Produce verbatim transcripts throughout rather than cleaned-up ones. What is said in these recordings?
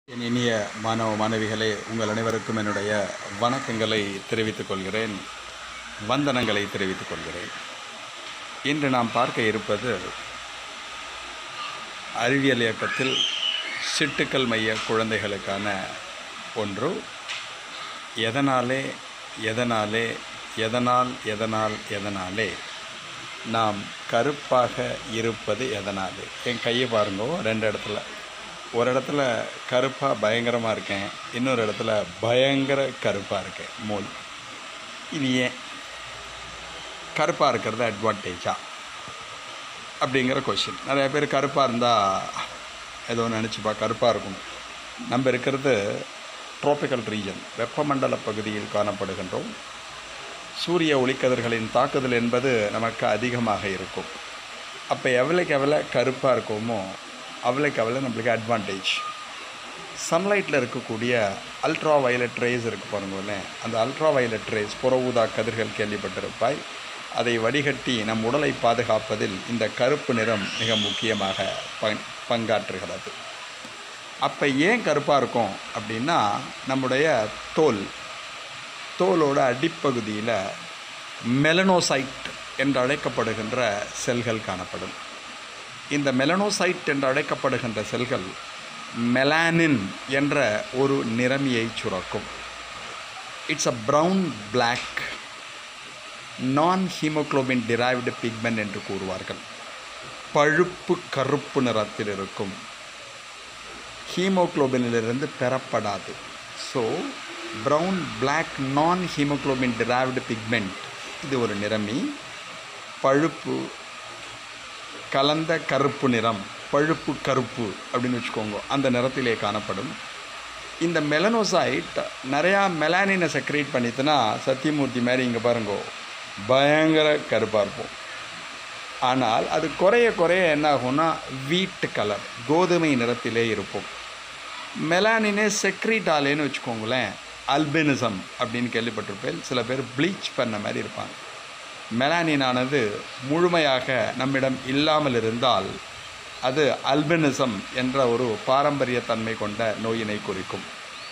என் இனிய மாணவ மாணவிகளே, உங்கள் அனைவருக்கும் என்னுடைய வணக்கங்களை தெரிவித்துக் கொள்கிறேன், வந்தனங்களை தெரிவித்துக் கொள்கிறேன். இன்று நாம் பார்க்க இருப்பது அறிவியல் இயக்கத்தில் சிட்டுக்கள் மைய குழந்தைகளுக்கான ஒன்று. எதனாலே எதனாலே எதனால் எதனால் எதனாலே நாம் கருப்பாக இருப்பது எதனாலே? என் கையை பாருங்கோ, ரெண்டு இடத்துல. ஒரு இடத்துல கருப்பாக பயங்கரமாக இருக்கேன், இன்னொரு இடத்துல பயங்கர கருப்பாக இருக்கேன், மோல். இது ஏன் கருப்பாக இருக்கிறது அட்வான்டேஜா அப்படிங்கிற கொஷின். நிறைய பேர் கருப்பாக இருந்தால் ஏதோ நினச்சிப்பா, கருப்பாக இருக்கணும். நம்ம இருக்கிறது ட்ராபிக்கல் ரீஜன், வெப்பமண்டல பகுதியில் காணப்படுகின்றோம். சூரிய ஒளிக்கதிர்களின் தாக்குதல் என்பது நமக்கு அதிகமாக இருக்கும். அப்போ எவ்வளோக்கு எவ்வளோ கருப்பாக இருக்கோமோ அவ்வளோக்கு அவ்வளோ நம்மளுக்கு அட்வான்டேஜ். சன்லைட்டில் இருக்கக்கூடிய அல்ட்ரா வயலட் ரேஸ் இருக்குது பாருங்களேன், அந்த அல்ட்ரா வயலட் ரேஸ், புற ஊதா கதிர்கள் கேள்விப்பட்டிருப்பாய். அதை வடிகட்டி நம் உடலை பாதுகாப்பதில் இந்த கருப்பு நிறம் மிக முக்கியமாக பங் பங்காற்றுகிறது. அப்போ ஏன் கருப்பாக இருக்கும் அப்படின்னா, நம்முடைய தோல் தோலோட அடிப்பகுதியில் மெலனோசைட் என்று அழைக்கப்படுகின்ற செல்கள் காணப்படும். இந்த மெலனோசைட் என்று அழைக்கப்படுகின்ற செல்கள் மெலானின் என்ற ஒரு நிறமியை சுரக்கும். It's a brown black non haemoglobin derived pigment என்று கூறுவார்கள். பழுப்பு கருப்பு நிறத்தில் இருக்கும், ஹீமோக்ளோபினிலிருந்து பெறப்படாது. So brown black non haemoglobin derived pigment, இது ஒரு நிறமி. பழுப்பு கலந்த கருப்பு நிறம், பழுப்பு கருப்பு அப்படின்னு வச்சுக்கோங்க, அந்த நிறத்திலே காணப்படும். இந்த மெலனோசைட் நிறையா மெலானினை செக்ரேட் பண்ணிட்டுனா சத்தியமூர்த்தி மாதிரி இங்கே பாருங்கோ பயங்கர கருப்பாக இருப்போம். ஆனால் அது குறைய குறைய என்ன ஆகும்னா வீட் கலர், கோதுமை நிறத்திலே இருப்போம். மெலானினே செக்ரேட் ஆலேன்னு வச்சுக்கோங்களேன், அல்பினிசம் அப்படின்னு கேள்விப்பட்டிருப்பேன். சில பேர் ப்ளீச் பண்ண மாதிரி இருப்பாங்க. மெலானினானது முழுமையாக நம்மிடம் இல்லாமல் இருந்தால் அது அல்பினிசம் என்ற ஒரு பாரம்பரிய தன்மை கொண்ட நோயினை குறிக்கும்.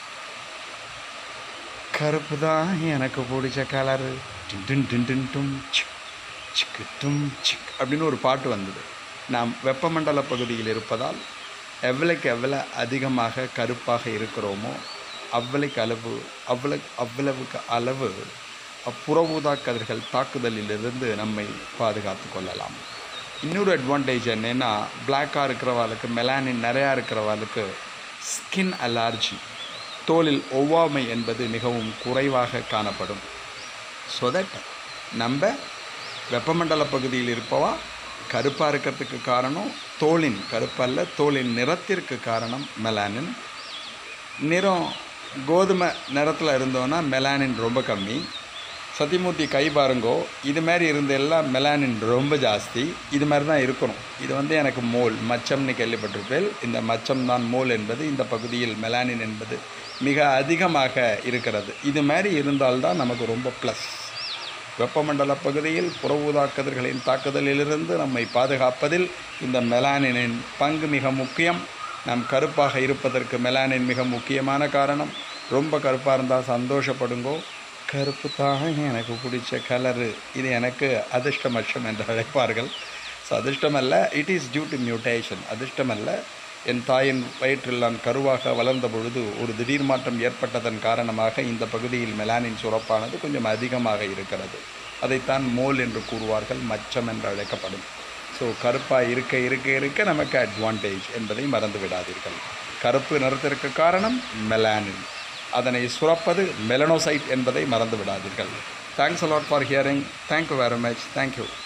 கருப்பு தான் எனக்கு பிடிச்ச கலரு, டின் டின் டின் டும் சிக் சிக்கு டும் சிக் அப்படின்னு ஒரு பாட்டு வந்தது. நாம் வெப்பமண்டல பகுதியில் இருப்பதால் எவ்வளோக்கு எவ்வளோ அதிகமாக கருப்பாக இருக்கிறோமோ அவ்வளவுக்கு அளவு அவ்வளவு அவ்வளவுக்கு அளவு புற ஊதா கதிர்கள் தாக்குதலிலிருந்து நம்மை பாதுகாத்து கொள்ளலாம். இன்னொரு அட்வான்டேஜ் என்னென்னா, பிளாக்காக இருக்கிறவாளுக்கு, மெலானின் நிறையா இருக்கிறவாளுக்கு ஸ்கின் அலர்ஜி, தோலில் ஒவ்வாமை என்பது மிகவும் குறைவாக காணப்படும். ஸோ தட் நம்ம வெப்பமண்டல பகுதியில் இருப்பவா கருப்பாக இருக்கிறதுக்கு காரணம் தோலின் கருப்பல்ல, தோலின் நிறத்திற்கு காரணம் மெலானின். நிறம் கோதுமை நிறத்தில் இருந்தோன்னா மெலானின் ரொம்ப கம்மி. சத்தியமூர்த்தி கை பாருங்கோ, இது மாதிரி இருந்தெல்லாம் மெலானின் ரொம்ப ஜாஸ்தி. இது மாதிரி தான் இருக்கணும். இது வந்து எனக்கு மோல், மச்சம்னு கேள்விப்பட்டிருப்பேன். இந்த மச்சம் தான் மோல் என்பது. இந்த பகுதியில் மெலானின் என்பது மிக அதிகமாக இருக்கிறது. இது மாதிரி இருந்தால்தான் நமக்கு ரொம்ப ப்ளஸ். வெப்பமண்டல பகுதியில் புற ஊதா கதிர்களின் தாக்குதலிலிருந்து நம்மை பாதுகாப்பதில் இந்த மெலானினின் பங்கு மிக முக்கியம். நாம் கருப்பாக இருப்பதற்கு மெலானின் மிக முக்கியமான காரணம். ரொம்ப கருப்பாக இருந்தால் சந்தோஷப்படுங்கோ, கருப்பு தான் எனக்கு பிடிச்ச கலரு, இது எனக்கு அதிர்ஷ்டமட்சம் என்று அழைப்பார்கள். ஸோ அதிர்ஷ்டமல்ல, it is due to mutation. அதிர்ஷ்டமல்ல, என் தாயின் வயிற்றில் நான் கருவாக வளர்ந்த பொழுது ஒரு திடீர் மாற்றம் ஏற்பட்டதன் காரணமாக இந்த பகுதியில் மெலானின் சுரப்பானது கொஞ்சம் அதிகமாக இருக்கிறது. அதைத்தான் மோல் என்று கூறுவார்கள், மச்சம் என்று அழைக்கப்படும். ஸோ கருப்பாக இருக்க இருக்க இருக்க நமக்கு அட்வான்டேஜ் என்பதை மறந்து விடாதீர்கள். கருப்பு நிறத்திற்கு காரணம் மெலானின், அதனை சுரப்பது மெலனோசைட் என்பதை மறந்து விடாதீர்கள். Thanks a lot for hearing. Thank you very much. Thank you.